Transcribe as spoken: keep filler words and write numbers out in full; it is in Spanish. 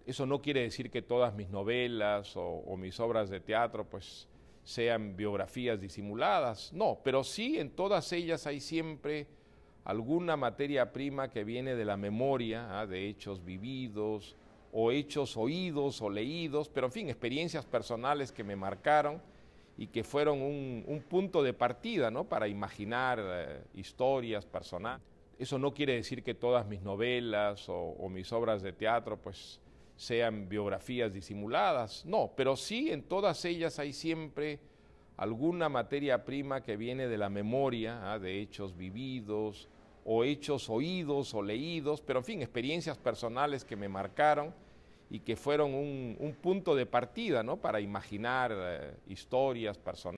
Eso no quiere decir que todas mis novelas o, o mis obras de teatro pues sean biografías disimuladas, no, pero sí en todas ellas hay siempre alguna materia prima que viene de la memoria, ¿ah? De hechos vividos o hechos oídos o leídos, pero en fin, experiencias personales que me marcaron y que fueron un, un punto de partida, ¿no? Para imaginar eh, historias personales. Eso no quiere decir que todas mis novelas o, o mis obras de teatro pues sean biografías disimuladas, no, pero sí en todas ellas hay siempre alguna materia prima que viene de la memoria, ¿ah? De hechos vividos o hechos oídos o leídos, pero en fin, experiencias personales que me marcaron y que fueron un, un punto de partida, ¿no? Para imaginar eh, historias personales.